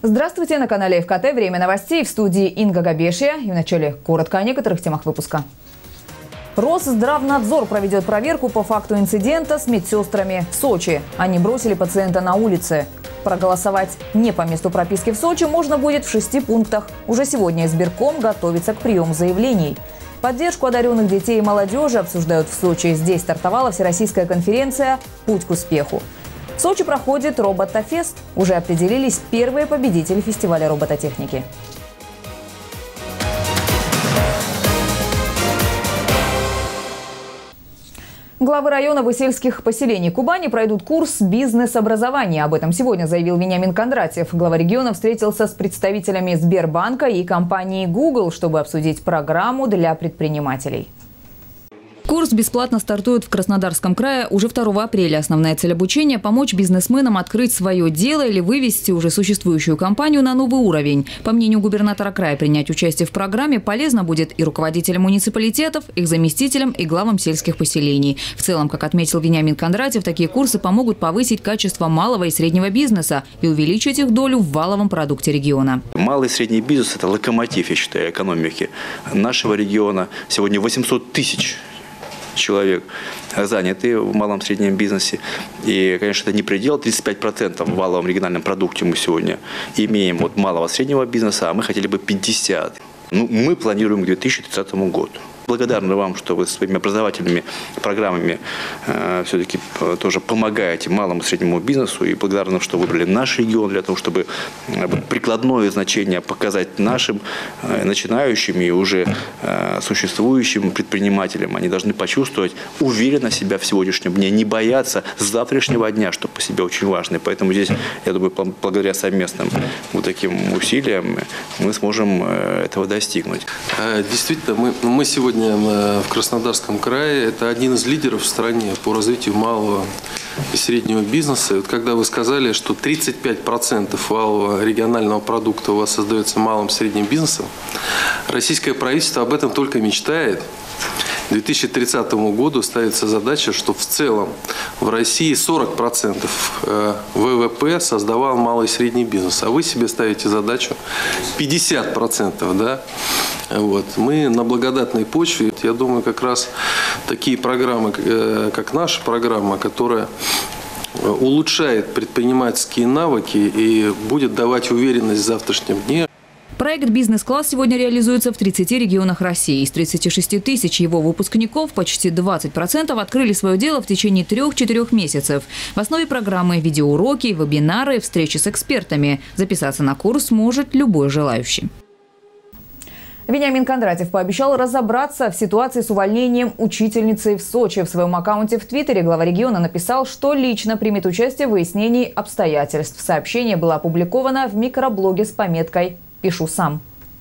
Здравствуйте, на канале ФКТ. Время новостей. В студии Инга Габешия. И вначале коротко о некоторых темах выпуска. Росздравнадзор проведет проверку по факту инцидента с медсестрами в Сочи. Они бросили пациента на улице. Проголосовать не по месту прописки в Сочи можно будет в 6 пунктах. Уже сегодня избирком готовится к приему заявлений. Поддержку одаренных детей и молодежи обсуждают в Сочи. Здесь стартовала всероссийская конференция «Путь к успеху». В Сочи проходит роботофест. Уже определились первые победители фестиваля робототехники. Главы районов и сельских поселений Кубани пройдут курс бизнес-образования. Об этом сегодня заявил Вениамин Кондратьев. Глава региона встретился с представителями Сбербанка и компании Google, чтобы обсудить программу для предпринимателей. Курс бесплатно стартует в Краснодарском крае уже 2 апреля. Основная цель обучения – помочь бизнесменам открыть свое дело или вывести уже существующую компанию на новый уровень. По мнению губернатора края, принять участие в программе полезно будет и руководителям муниципалитетов, их заместителям и главам сельских поселений. В целом, как отметил Вениамин Кондратьев, такие курсы помогут повысить качество малого и среднего бизнеса и увеличить их долю в валовом продукте региона. Малый и средний бизнес – это локомотив, я считаю, экономики нашего региона. Сегодня 800 тысяч человек заняты в малом и среднем бизнесе. И, конечно, это не предел. 35% в валовом региональном продукте мы сегодня имеем от малого и среднего бизнеса, а мы хотели бы 50%. Мы планируем к 2030 году. Благодарны вам, что вы своими образовательными программами все-таки тоже помогаете малому и среднему бизнесу. И благодарны, что выбрали наш регион для того, чтобы прикладное значение показать нашим начинающим и уже существующим предпринимателям. Они должны почувствовать уверенность себя в сегодняшнем дне, не бояться завтрашнего дня, что по себе очень важно. И поэтому здесь, я думаю, благодаря совместным вот таким усилиям мы сможем этого достигнуть. Действительно, мы сегодня в Краснодарском крае это один из лидеров в стране по развитию малого и среднего бизнеса. Вот когда вы сказали, что 35% валового регионального продукта у вас создается малым и средним бизнесом, российское правительство об этом только мечтает. К 2030 году ставится задача, что в целом в России 40% ВВП создавал малый и средний бизнес, а вы себе ставите задачу 50%, да? Вот. Мы на благодатной почве. Я думаю, как раз такие программы, как наша программа, которая улучшает предпринимательские навыки и будет давать уверенность в завтрашнем дне. Проект «Бизнес-класс» сегодня реализуется в 30 регионах России. Из 36 тысяч его выпускников почти 20% открыли свое дело в течение 3-4 месяцев. В основе программы видеоуроки, вебинары, встречи с экспертами. Записаться на курс может любой желающий. Вениамин Кондратьев пообещал разобраться в ситуации с увольнением учительницы в Сочи. В своем аккаунте в Твиттере глава региона написал, что лично примет участие в выяснении обстоятельств. Сообщение было опубликовано в микроблоге с пометкой «Пишу сам».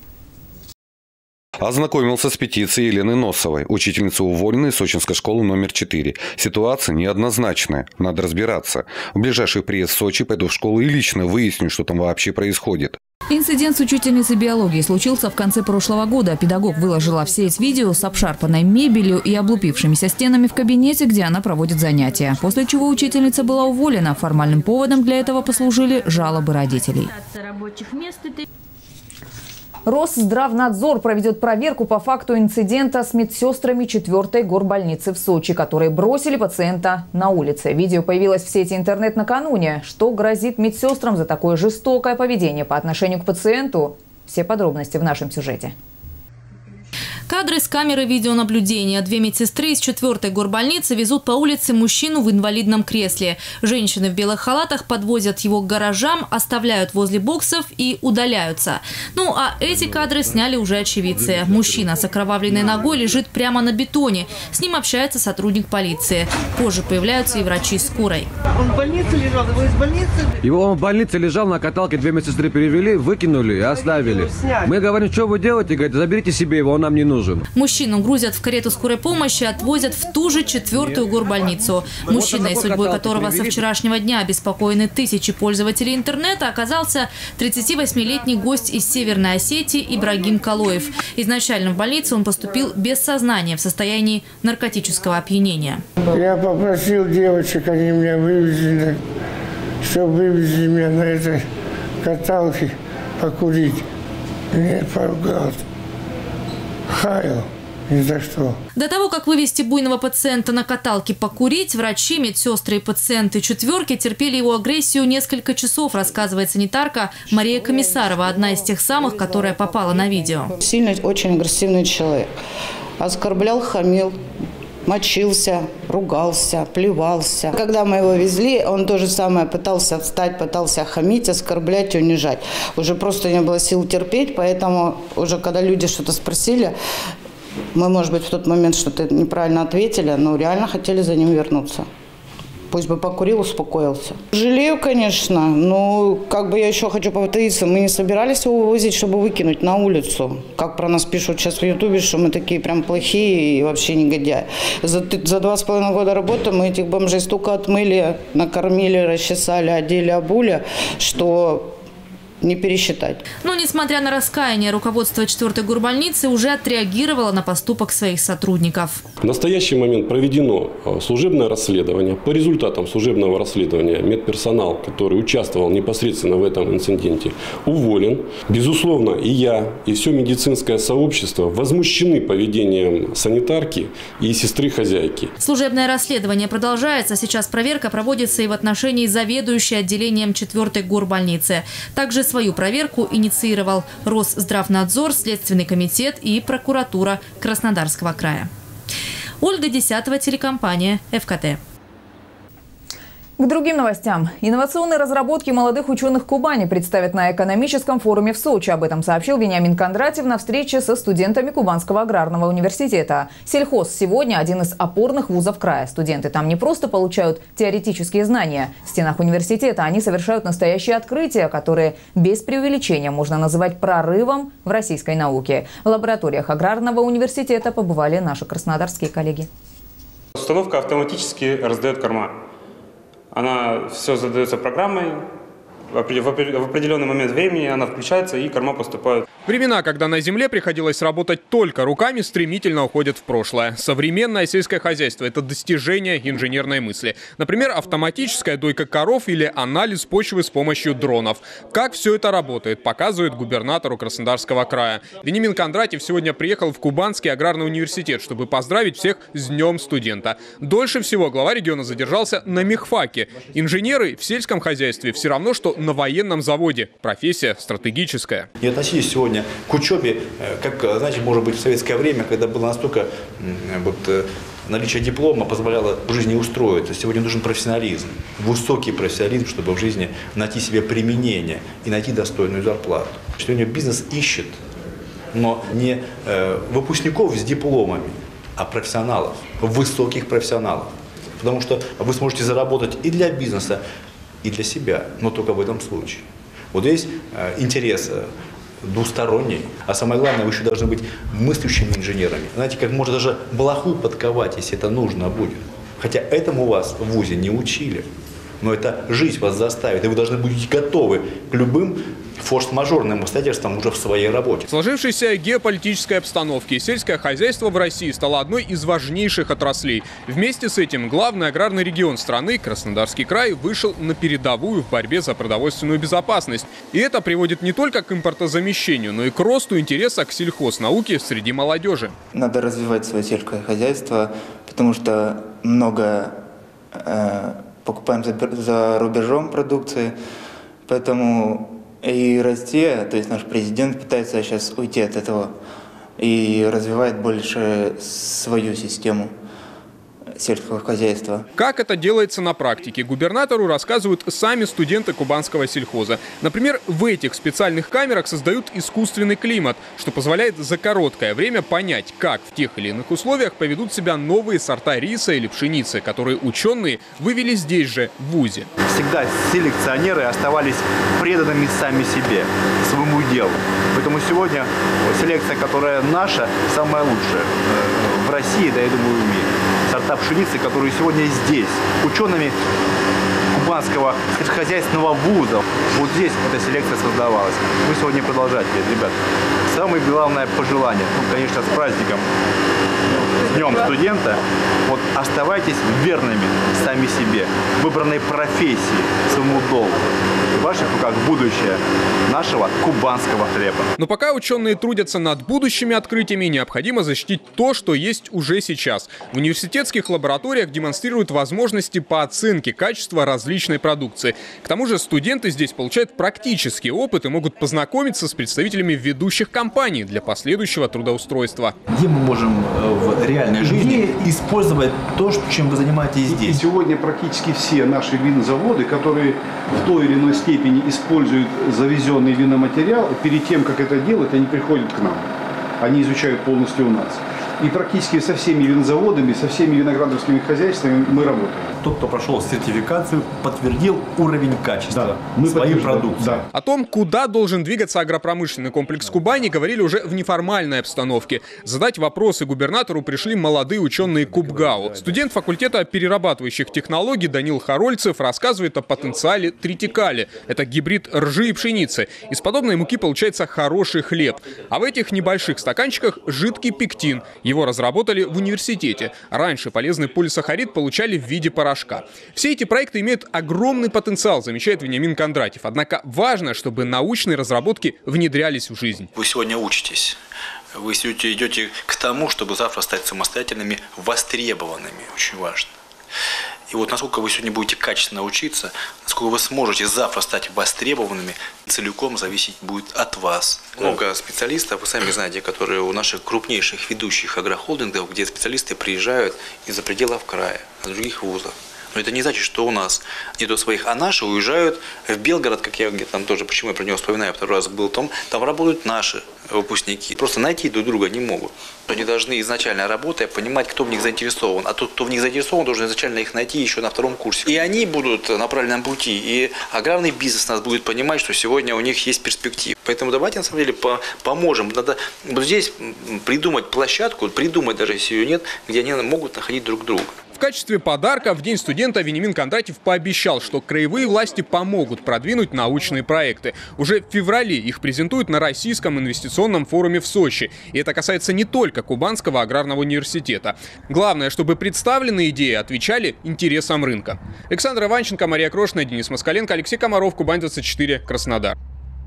Ознакомился с петицией Елены Носовой, учительницы уволенной из сочинской школы номер 4. Ситуация неоднозначная. Надо разбираться. В ближайший приезд в Сочи пойду в школу и лично выясню, что там вообще происходит. Инцидент с учительницей биологии случился в конце прошлого года. Педагог выложила в сеть видео с обшарпанной мебелью и облупившимися стенами в кабинете, где она проводит занятия. После чего учительница была уволена. Формальным поводом для этого послужили жалобы родителей. Росздравнадзор проведет проверку по факту инцидента с медсестрами 4-й горбольницы в Сочи, которые бросили пациента на улице. Видео появилось в сети интернет накануне. Что грозит медсестрам за такое жестокое поведение по отношению к пациенту? Все подробности в нашем сюжете. Кадры с камеры видеонаблюдения. 2 медсестры из 4-й горбольницы везут по улице мужчину в инвалидном кресле. Женщины в белых халатах подвозят его к гаражам, оставляют возле боксов и удаляются. Ну а эти кадры сняли уже очевидцы. Мужчина с окровавленной ногой лежит прямо на бетоне. С ним общается сотрудник полиции. Позже появляются и врачи скорой. Он в больнице лежал? Его из больницы? Его в больнице лежал, на каталке 2 медсестры перевели, выкинули и оставили. Мы говорим, что вы делаете? Говорит, заберите себе его, он нам не нужен. Мужчину грузят в карету скорой помощи, отвозят в ту же 4-ю горбольницу. Мужчиной, судьбой которого со вчерашнего дня обеспокоены тысячи пользователей интернета, оказался 38-летний гость из Северной Осетии Ибрагим Калоев. Изначально в больницу он поступил без сознания в состоянии наркотического опьянения. Я попросил девочек, они меня вывезли, чтобы вывезли меня на этой каталке покурить. Я поругался. Хаял. Ни за что. До того, как вывести буйного пациента на каталке покурить, врачи, медсестры и пациенты четверки терпели его агрессию несколько часов, рассказывает санитарка Мария Комиссарова, одна из тех самых, которая попала на видео. Сильно очень агрессивный человек. Оскорблял, хамил, мочился, ругался, плевался. Когда мы его везли, он то же самое пытался встать, пытался хамить, оскорблять, унижать. Уже просто не было сил терпеть, поэтому уже когда люди что-то спросили, мы, может быть, в тот момент что-то неправильно ответили, но реально хотели за ним вернуться. Пусть бы покурил, успокоился. Жалею, конечно, но как бы я еще хочу повториться, мы не собирались его вывозить, чтобы выкинуть на улицу. Как про нас пишут сейчас в Ютубе, что мы такие прям плохие и вообще негодяи. За 2,5 года работы мы этих бомжей столько отмыли, накормили, расчесали, одели, обули, что... не пересчитать. Но, несмотря на раскаяние, руководство 4-й горбольницы уже отреагировало на поступок своих сотрудников. В настоящий момент проведено служебное расследование. По результатам служебного расследования медперсонал, который участвовал непосредственно в этом инциденте, уволен. Безусловно, и я, и все медицинское сообщество возмущены поведением санитарки и сестры-хозяйки. Служебное расследование продолжается. Сейчас проверка проводится и в отношении заведующей отделением 4-й горбольницы. Также свою проверку инициировал Росздравнадзор, Следственный комитет и прокуратура Краснодарского края. Ольга Десятова, телекомпания ФКТ. К другим новостям. Инновационные разработки молодых ученых Кубани представят на экономическом форуме в Сочи. Об этом сообщил Вениамин Кондратьев на встрече со студентами Кубанского аграрного университета. Сельхоз сегодня один из опорных вузов края. Студенты там не просто получают теоретические знания. В стенах университета они совершают настоящие открытия, которые без преувеличения можно называть прорывом в российской науке. В лабораториях аграрного университета побывали наши краснодарские коллеги. Установка автоматически раздает корма. Она все задается программой, в определенный момент времени она включается и корма поступает. Времена, когда на земле приходилось работать только руками, стремительно уходят в прошлое. Современное сельское хозяйство – это достижение инженерной мысли. Например, автоматическая дойка коров или анализ почвы с помощью дронов. Как все это работает, показывает губернатору Краснодарского края. Вениамин Кондратьев сегодня приехал в Кубанский аграрный университет, чтобы поздравить всех с Днем студента. Дольше всего глава региона задержался на мехфаке. Инженеры в сельском хозяйстве все равно, что на военном заводе. Профессия стратегическая. Не относитесь сегодня к учебе, как, знаете, может быть, в советское время, когда было настолько наличие диплома позволяло в жизни устроиться. Сегодня нужен профессионализм, высокий профессионализм, чтобы в жизни найти себе применение и найти достойную зарплату. Сегодня бизнес ищет, но не выпускников с дипломами, а профессионалов, высоких профессионалов. Потому что вы сможете заработать и для бизнеса, и для себя, но только в этом случае. Вот здесь интерес двусторонний, а самое главное, вы еще должны быть мыслящими инженерами. Знаете, как можно даже блоху подковать, если это нужно будет. Хотя этому вас в вузе не учили, но это жизнь вас заставит, и вы должны быть готовы к любым форс-мажорным обстоятельствам уже в своей работе. В сложившейся геополитической обстановке сельское хозяйство в России стало одной из важнейших отраслей. Вместе с этим главный аграрный регион страны, Краснодарский край, вышел на передовую в борьбе за продовольственную безопасность. И это приводит не только к импортозамещению, но и к росту интереса к сельхознауке среди молодежи. Надо развивать свое сельское хозяйство, потому что много покупаем за рубежом продукции, поэтому и Россия, то есть наш президент пытается сейчас уйти от этого и развивает больше свою систему сельского хозяйства. Как это делается на практике, губернатору рассказывают сами студенты Кубанского сельхоза. Например, в этих специальных камерах создают искусственный климат, что позволяет за короткое время понять, как в тех или иных условиях поведут себя новые сорта риса или пшеницы, которые ученые вывели здесь же, в вузе. Всегда селекционеры оставались преданными сами себе, своему делу. Поэтому сегодня селекция, которая наша, самая лучшая в России, да, я думаю, в мире. Сорта пшеницы, которые сегодня здесь, учеными Кубанского сельскохозяйственного вуза, вот здесь эта селекция создавалась. Вы сегодня продолжаете, ребят. Самое главное пожелание, конечно, с праздником с Днем студента. Вот оставайтесь верными сами себе, выбранной профессии, своему долгу. В ваших руках будущее нашего кубанского хлеба. Но пока ученые трудятся над будущими открытиями, необходимо защитить то, что есть уже сейчас. В университетских лабораториях демонстрируют возможности по оценке качества различной продукции. К тому же студенты здесь получают практический опыт и могут познакомиться с представителями ведущих компаний для последующего трудоустройства. Где мы можем в реальной жизни использовать то, чем вы занимаетесь здесь? И сегодня практически все наши винозаводы, которые в той или иной степени используют завезенный виноматериал, перед тем, как это делать, они приходят к нам. Они изучают полностью у нас. И практически со всеми винозаводами, со всеми виноградовскими хозяйствами мы работаем. Тот, кто прошел сертификацию, подтвердил уровень качества своей продукции. Да. О том, куда должен двигаться агропромышленный комплекс Кубани, говорили уже в неформальной обстановке. Задать вопросы губернатору пришли молодые ученые КубГАУ. Студент факультета перерабатывающих технологий Данил Харольцев рассказывает о потенциале тритикали. Это гибрид ржи и пшеницы. Из подобной муки получается хороший хлеб. А в этих небольших стаканчиках жидкий пектин. Его разработали в университете. Раньше полезный полисахарид получали в виде порошка. Все эти проекты имеют огромный потенциал, замечает Вениамин Кондратьев. Однако важно, чтобы научные разработки внедрялись в жизнь. Вы сегодня учитесь. Вы идете к тому, чтобы завтра стать самостоятельными, востребованными. Очень важно. И вот насколько вы сегодня будете качественно учиться, насколько вы сможете завтра стать востребованными, целиком зависеть будет от вас. Много специалистов, вы сами знаете, которые у наших крупнейших ведущих агрохолдингов, где специалисты приезжают из-за пределов края, из других вузов. Но это не значит, что у нас нету своих, а наши уезжают в Белгород, как я там тоже, почему я про него вспоминаю, второй раз был там работают наши выпускники. Просто найти друг друга не могут. Они должны изначально, работая, понимать, кто в них заинтересован. А тот, кто в них заинтересован, должен изначально их найти еще на втором курсе. И они будут на правильном пути. И аграрный бизнес нас будет понимать, что сегодня у них есть перспективы. Поэтому давайте, на самом деле, поможем. Надо вот здесь придумать площадку, придумать, даже если ее нет, где они могут находить друг друга. В качестве подарка в День студента Вениамин Кондратьев пообещал, что краевые власти помогут продвинуть научные проекты. Уже в феврале их презентуют на Российском инвестиционном форуме в Сочи. И это касается не только Кубанского аграрного университета. Главное, чтобы представленные идеи отвечали интересам рынка. Александр Иванченко, Мария Крошина, Денис Москаленко, Алексей Комаров, Кубань-24, Краснодар.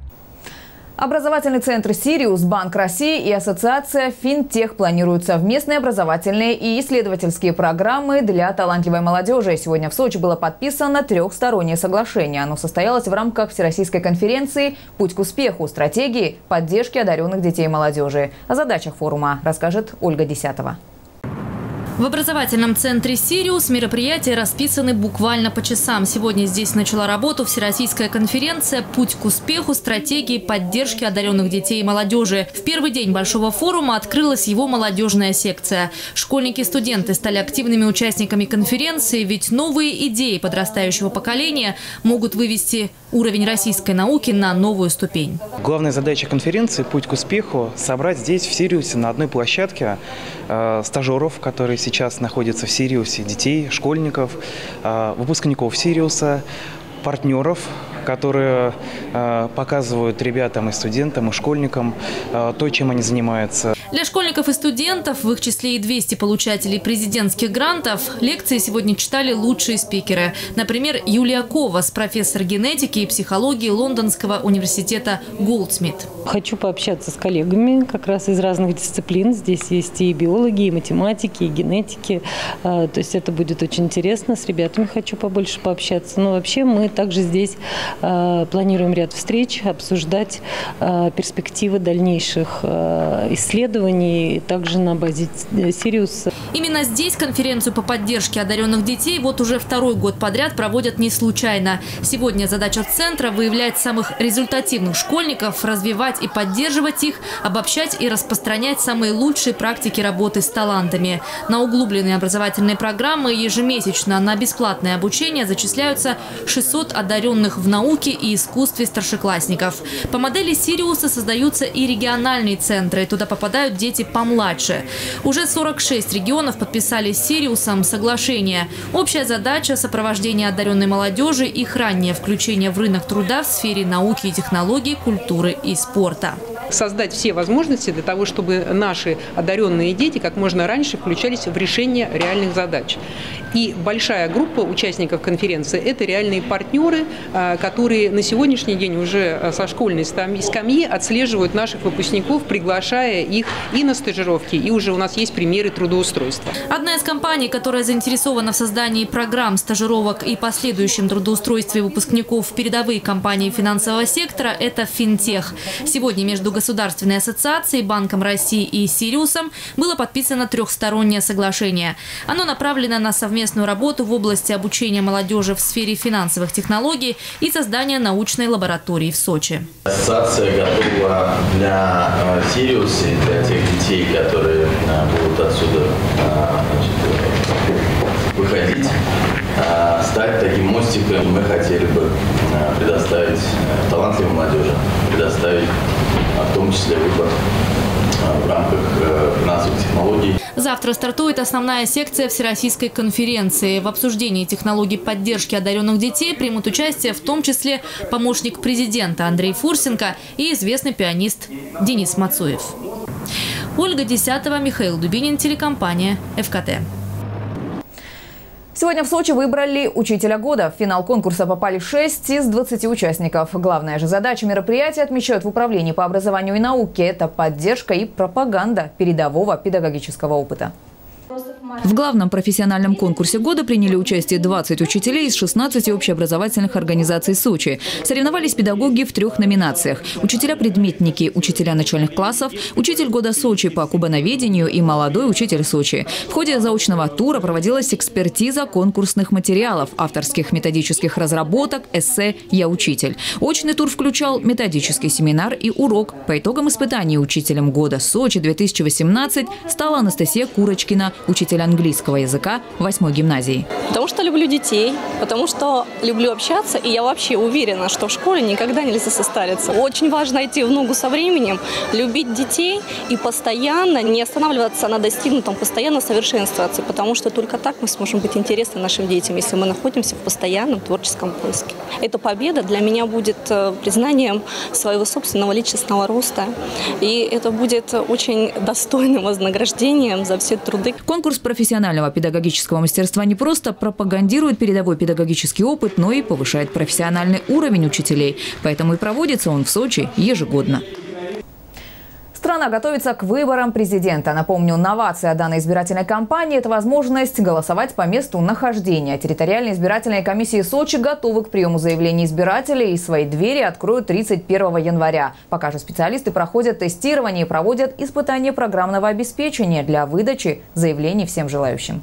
Образовательный центр «Сириус», Банк России и ассоциация «Финтех» планируют совместные образовательные и исследовательские программы для талантливой молодежи. Сегодня в Сочи было подписано трехстороннее соглашение. Оно состоялось в рамках Всероссийской конференции «Путь к успеху. Стратегии поддержки одаренных детей и молодежи». О задачах форума расскажет Ольга Десятова. В образовательном центре «Сириус» мероприятия расписаны буквально по часам. Сегодня здесь начала работу Всероссийская конференция «Путь к успеху. Стратегии поддержки одаренных детей и молодежи». В первый день большого форума открылась его молодежная секция. Школьники и студенты стали активными участниками конференции, ведь новые идеи подрастающего поколения могут вывести уровень российской науки на новую ступень. Главная задача конференции «Путь к успеху» – собрать здесь, в «Сириусе», на одной площадке стажеров, которые сейчас находятся в «Сириусе», детей, школьников, выпускников «Сириуса», партнеров, которые показывают ребятам и студентам, и школьникам то, чем они занимаются. Для школьников и студентов, в их числе и 200 получателей президентских грантов, лекции сегодня читали лучшие спикеры. Например, Юлия Ковас, профессор генетики и психологии Лондонского университета Голдсмит. Хочу пообщаться с коллегами как раз из разных дисциплин. Здесь есть и биологи, и математики, и генетики. То есть это будет очень интересно. С ребятами хочу побольше пообщаться. Но вообще мы также здесь планируем ряд встреч, обсуждать перспективы дальнейших исследований, также на базе «Сириуса». Именно здесь конференцию по поддержке одаренных детей вот уже второй год подряд проводят не случайно. Сегодня задача центра – выявлять самых результативных школьников, развивать и поддерживать их, обобщать и распространять самые лучшие практики работы с талантами. На углубленные образовательные программы ежемесячно на бесплатное обучение зачисляются 600 одаренных в науке и искусстве старшеклассников. По модели «Сириуса» создаются и региональные центры. Туда попадают дети помладше. Уже 46 регионов подписали с «Сириусом» соглашение. Общая задача – сопровождение одаренной молодежи, их раннее включение в рынок труда в сфере науки и технологий, культуры и спорта. Создать все возможности для того, чтобы наши одаренные дети как можно раньше включались в решение реальных задач. И большая группа участников конференции – это реальные партнеры, которые на сегодняшний день уже со школьной скамьи отслеживают наших выпускников, приглашая их и на стажировки, и уже у нас есть примеры трудоустройства. Одна из компаний, которая заинтересована в создании программ стажировок и последующем трудоустройстве выпускников в передовые компании финансового сектора – это Финтех. Сегодня между Государственной ассоциацией, Банком России и Сириусом было подписано трехстороннее соглашение. Оно направлено на совместную работу в области обучения молодежи в сфере финансовых технологий и создания научной лаборатории в Сочи. Ассоциация готова для Сириуса и для тех детей, которые будут отсюда выходить, стать таким мостиком. Мы хотели бы предоставить талантливой молодежи, предоставить в том числе выбор в рамках финансовых технологий. Завтра стартует основная секция Всероссийской конференции. В обсуждении технологий поддержки одаренных детей примут участие в том числе помощник президента Андрей Фурсенко и известный пианист Денис Мацуев. Ольга Десятова, Михаил Дубинин, телекомпания ФКТ. Сегодня в Сочи выбрали учителя года. В финал конкурса попали 6 из 20 участников. Главная же задача мероприятия, отмечают в Управлении по образованию и науке, это поддержка и пропаганда передового педагогического опыта. В главном профессиональном конкурсе года приняли участие 20 учителей из 16 общеобразовательных организаций Сочи. Соревновались педагоги в 3 номинациях: учителя-предметники, учителя начальных классов, учитель года Сочи по кубановедению и молодой учитель Сочи. В ходе заочного тура проводилась экспертиза конкурсных материалов, авторских методических разработок, эссе «Я учитель». Очный тур включал методический семинар и урок. По итогам испытаний учителем года Сочи 2018 стала Анастасия Курочкина, учитель английского языка 8-й гимназии. Потому что люблю детей, потому что люблю общаться, и я вообще уверена, что в школе никогда нельзя состариться. Очень важно идти в ногу со временем, любить детей и постоянно не останавливаться на достигнутом, постоянно совершенствоваться, потому что только так мы сможем быть интересны нашим детям, если мы находимся в постоянном творческом поиске. Эта победа для меня будет признанием своего собственного личностного роста, и это будет очень достойным вознаграждением за все труды. Конкурс профессионального педагогического мастерства не просто пропагандирует передовой педагогический опыт, но и повышает профессиональный уровень учителей. Поэтому и проводится он в Сочи ежегодно. Страна готовится к выборам президента. Напомню, новация данной избирательной кампании – это возможность голосовать по месту нахождения. Территориальные избирательные комиссии Сочи готовы к приему заявлений избирателей и свои двери откроют 31 января. Пока же специалисты проходят тестирование и проводят испытания программного обеспечения для выдачи заявлений всем желающим.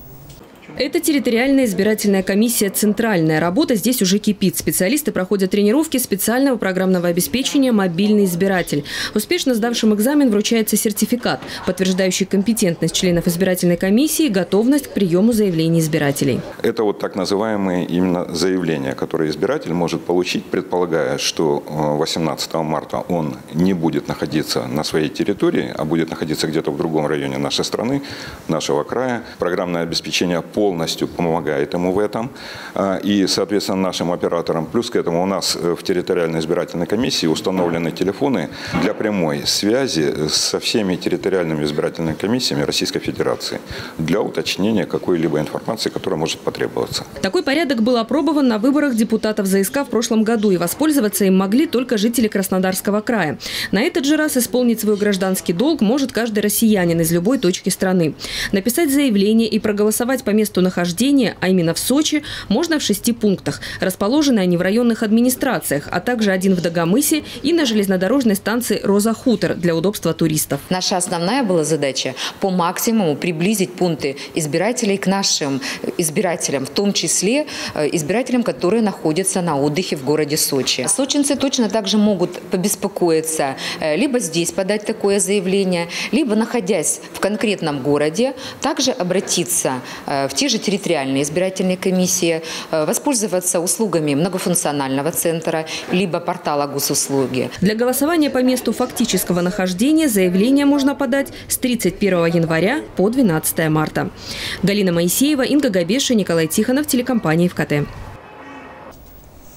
Это территориальная избирательная комиссия «Центральная». Работа здесь уже кипит. Специалисты проходят тренировки специального программного обеспечения «Мобильный избиратель». Успешно сдавшим экзамен вручается сертификат, подтверждающий компетентность членов избирательной комиссии и готовность к приему заявлений избирателей. Это вот так называемые именно заявления, которые избиратель может получить, предполагая, что 18 марта он не будет находиться на своей территории, а будет находиться где-то в другом районе нашей страны, нашего края. Программное обеспечение полностью помогает ему в этом. И, соответственно, нашим операторам. Плюс к этому у нас в территориальной избирательной комиссии установлены телефоны для прямой связи со всеми территориальными избирательными комиссиями Российской Федерации для уточнения какой-либо информации, которая может потребоваться. Такой порядок был опробован на выборах депутатов ЗСК в прошлом году, и воспользоваться им могли только жители Краснодарского края. На этот же раз исполнить свой гражданский долг может каждый россиянин из любой точки страны. Написать заявление и проголосовать по месту нахождения, а именно в Сочи, можно в 6 пунктах. Расположены они в районных администрациях, а также один в Дагомысе и на железнодорожной станции «Роза-Хутор» для удобства туристов. Наша основная была задача по максимуму приблизить пункты избирателей к нашим избирателям, в том числе избирателям, которые находятся на отдыхе в городе Сочи. Сочинцы точно так же могут побеспокоиться, либо здесь подать такое заявление, либо, находясь в конкретном городе, также обратиться в те же территориальные избирательные комиссии, воспользоваться услугами многофункционального центра, либо портала госуслуги. Для голосования по месту фактического нахождения заявление можно подать с 31 января по 12 марта. Галина Моисеева, Инга Габеша, Николай Тихонов, телекомпания ФКТ.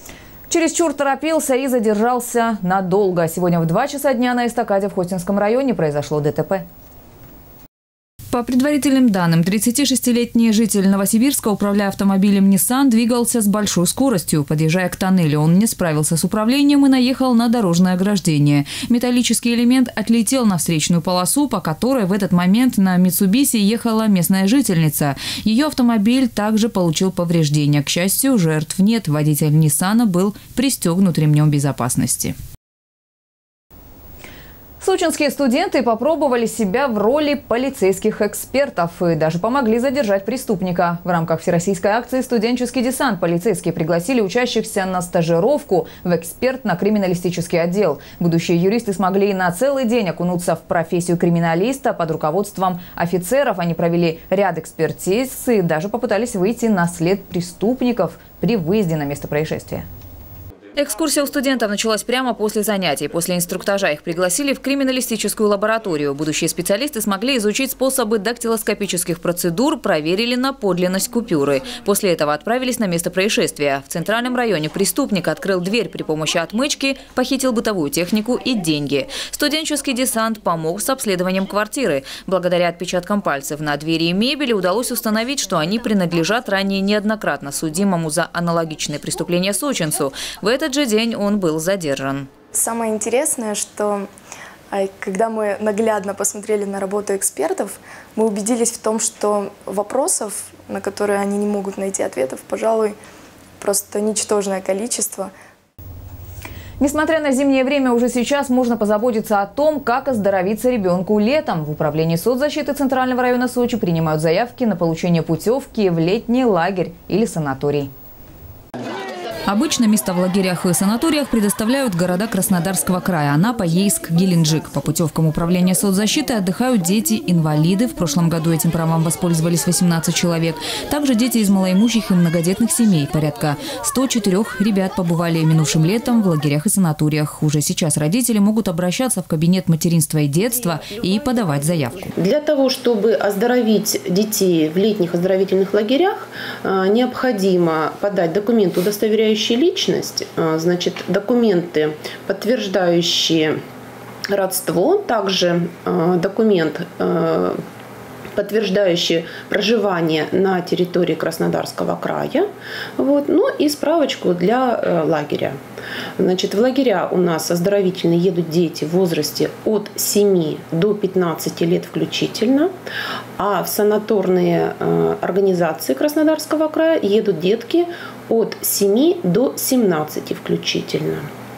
Чересчур торопился и задержался надолго. Сегодня в 2 часа дня на эстакаде в Хотинском районе произошло ДТП. По предварительным данным, 36-летний житель Новосибирска, управляя автомобилем Nissan, двигался с большой скоростью. Подъезжая к тоннелю, он не справился с управлением и наехал на дорожное ограждение. Металлический элемент отлетел на встречную полосу, по которой в этот момент на Mitsubishi ехала местная жительница. Ее автомобиль также получил повреждения. К счастью, жертв нет. Водитель Nissan был пристегнут ремнем безопасности. Сочинские студенты попробовали себя в роли полицейских экспертов и даже помогли задержать преступника. В рамках всероссийской акции «Студенческий десант» полицейские пригласили учащихся на стажировку в экспертно-криминалистический отдел. Будущие юристы смогли на целый день окунуться в профессию криминалиста под руководством офицеров. Они провели ряд экспертиз и даже попытались выйти на след преступников при выезде на место происшествия. Экскурсия у студентов началась прямо после занятий. После инструктажа их пригласили в криминалистическую лабораторию. Будущие специалисты смогли изучить способы дактилоскопических процедур, проверили на подлинность купюры. После этого отправились на место происшествия. В центральном районе преступник открыл дверь при помощи отмычки, похитил бытовую технику и деньги. Студенческий десант помог с обследованием квартиры. Благодаря отпечаткам пальцев на двери и мебели удалось установить, что они принадлежат ранее неоднократно судимому за аналогичные преступления сочинцу. В этот же день он был задержан. Самое интересное, что когда мы наглядно посмотрели на работу экспертов, мы убедились в том, что вопросов, на которые они не могут найти ответов, пожалуй, просто ничтожное количество. Несмотря на зимнее время, уже сейчас можно позаботиться о том, как оздоровиться ребенку летом. В управлении соцзащиты Центрального района Сочи принимают заявки на получение путевки в летний лагерь или санаторий. Обычно места в лагерях и санаториях предоставляют города Краснодарского края – Анапа, Ейск, Геленджик. По путевкам управления соцзащиты отдыхают дети-инвалиды. В прошлом году этим правом воспользовались 18 человек. Также дети из малоимущих и многодетных семей. Порядка 104 ребят побывали минувшим летом в лагерях и санаториях. Уже сейчас родители могут обращаться в кабинет материнства и детства и подавать заявку. Для того, чтобы оздоровить детей в летних оздоровительных лагерях, необходимо подать документы, удостоверяющие личность, значит, документы, подтверждающие родство, также документ, подтверждающий проживание на территории Краснодарского края, вот, ну и справочку для лагеря. Значит, в лагеря у нас оздоровительные едут дети в возрасте от 7 до 15 лет включительно, а в санаторные организации Краснодарского края едут детки от 7 до 17 включительно.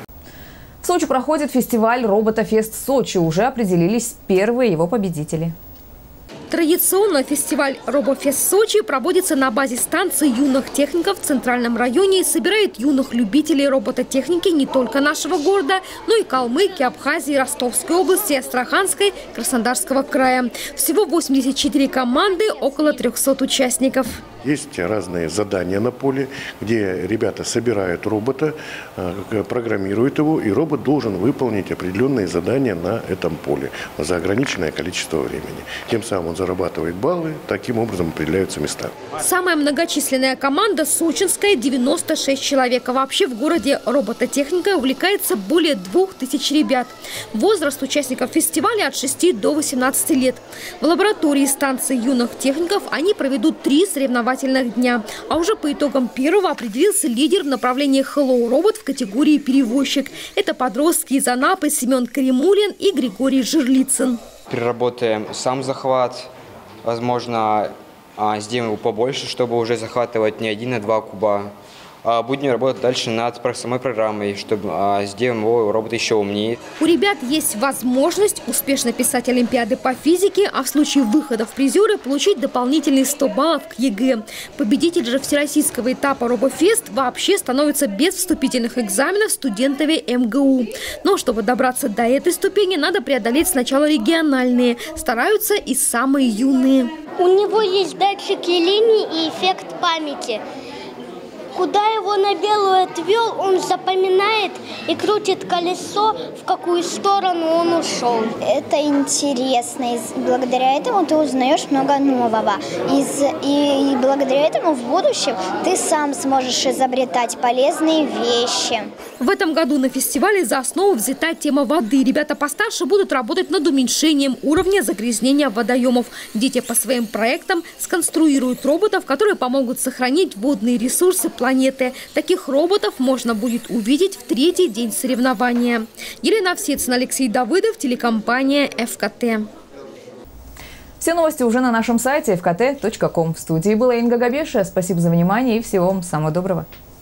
В Сочи проходит фестиваль «Роботофест Сочи». Уже определились первые его победители. Традиционно фестиваль «Робофест Сочи» проводится на базе станции юных техников в Центральном районе и собирает юных любителей робототехники не только нашего города, но и Калмыкии, Абхазии, Ростовской области, Астраханской, Краснодарского края. Всего 84 команды, около 300 участников. Есть разные задания на поле, где ребята собирают робота, программируют его, и робот должен выполнить определенные задания на этом поле за ограниченное количество времени. Тем самым он зарабатывает баллы, таким образом определяются места. Самая многочисленная команда сочинская – 96 человек. А вообще в городе робототехникой увлекается более 2000 ребят. Возраст участников фестиваля от 6 до 18 лет. В лаборатории станции юных техников они проведут 3 соревновательных дня. А уже по итогам первого определился лидер в направлении Hello Robot в категории перевозчик. Это подростки из Анапы Семен Каримулин и Григорий Жирлицын. Переработаем сам захват. Возможно, сделаем его побольше, чтобы уже захватывать не 1, а 2 куба. Будем работать дальше над самой программой, чтобы сделаем его робот еще умнее. У ребят есть возможность успешно писать олимпиады по физике, а в случае выхода в призеры получить дополнительные 100 баллов к ЕГЭ. Победитель же всероссийского этапа «Робофест» вообще становится без вступительных экзаменов студентами МГУ. Но чтобы добраться до этой ступени, надо преодолеть сначала региональные. Стараются и самые юные. У него есть датчики линий и эффект памяти. куда его на белую отвел, он запоминает и крутит колесо, в какую сторону он ушел. Это интересно, и благодаря этому ты узнаешь много нового. И благодаря этому в будущем ты сам сможешь изобретать полезные вещи. В этом году на фестивале за основу взята тема воды. Ребята постарше будут работать над уменьшением уровня загрязнения водоемов. Дети по своим проектам сконструируют роботов, которые помогут сохранить водные ресурсы планеты. Таких роботов можно будет увидеть в третий день соревнования. Елена Овсецина, Алексей Давыдов, телекомпания ФКТ. Все новости уже на нашем сайте fkt.com. В студии была Инга Габеша. Спасибо за внимание и всего вам самого доброго.